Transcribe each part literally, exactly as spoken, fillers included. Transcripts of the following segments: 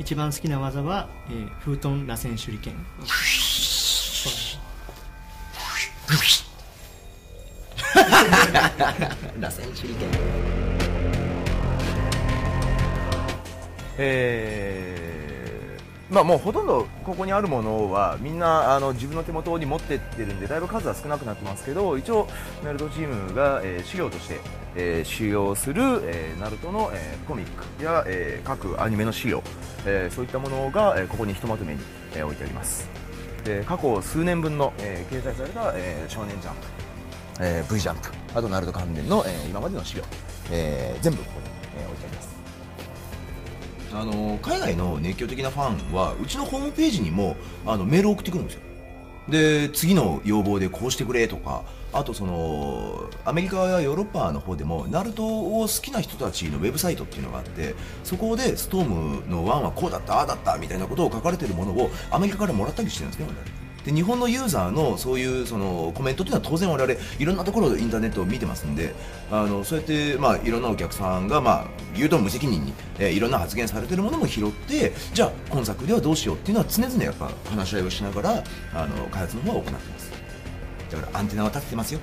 一番好きな技は、えー、フートン螺旋手裏剣。 螺旋手裏剣。えー、まあもうほとんどここにあるものはみんなあの自分の手元に持ってってるんでだいぶ数は少なくなってますけど、一応ナルトチームが、えー、資料として、えー、使用する、えー、ナルトの、えー、コミックや、えー、各アニメの資料、えー、そういったものが、えー、ここにひとまとめに、えー、置いてあります。で過去数年分の、えー、掲載された、えー、少年ジャンプ、えー、V ジャンプ、あとナルト関連の、えー、今までの資料、えー、全部ここに、えー、置いてあります。あの海外の熱狂的なファンはうちのホームページにもあのメールを送ってくるんですよ。で次の要望でこうしてくれとか、あとそのアメリカやヨーロッパの方でもナルトを好きな人たちのウェブサイトっていうのがあって、そこでストームのワンはこうだったああだったみたいなことを書かれているものをアメリカからもらったりしてるんですね。で日本のユーザーのそういうそのコメントっていうのは当然我々いろんなところでインターネットを見てますんで、あのそうやってまあいろんなお客さんがまあ言うと無責任に、えー、いろんな発言されているものも拾って、じゃあ今作ではどうしようっていうのは常々やっぱ話し合いをしながらあの開発の方は行ってます。だからアンテナは立ててますよ。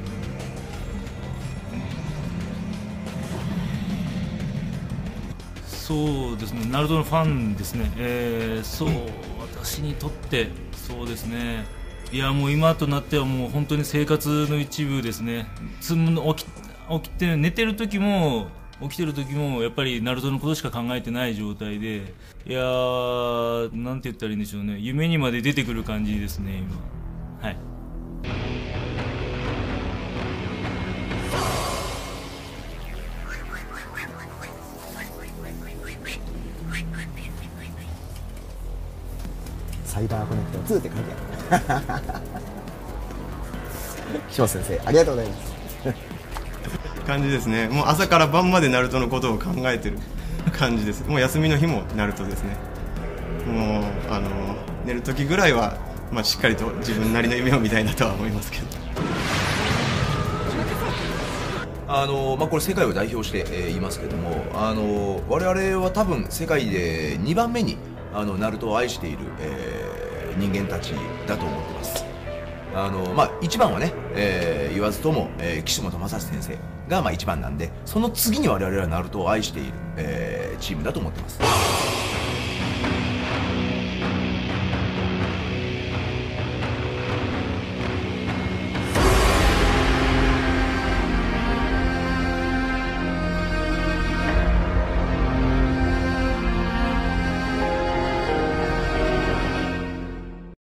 そうですね、ナルトのファンですね、えー、そう、私にとってそうですね、いやもう今となってはもう本当に生活の一部ですね。つむ起き起きて寝てる時も起きてる時もやっぱりナルトのことしか考えてない状態で、いやーなんて言ったらいいんでしょうね、夢にまで出てくる感じですね今。はい。 サイバーコネクトツーって書いてある岸本先生ありがとうございます感じですね。もう朝から晩までナルトのことを考えてる感じです。もう休みの日もナルトですね。もうあの寝る時ぐらいは、まあ、しっかりと自分なりの夢を見たいなとは思いますけど、 あのまあ、これ世界を代表して、えー、言いますけども、あの我々は多分世界でにばんめにあのナルトを愛している、えー、人間たちだと思ってます。あのまあ、いちばんはね、えー、言わずとも、えー、岸本正史先生が、まあ、いちばんなんで、その次に我々はナルトを愛している、えー、チームだと思ってます。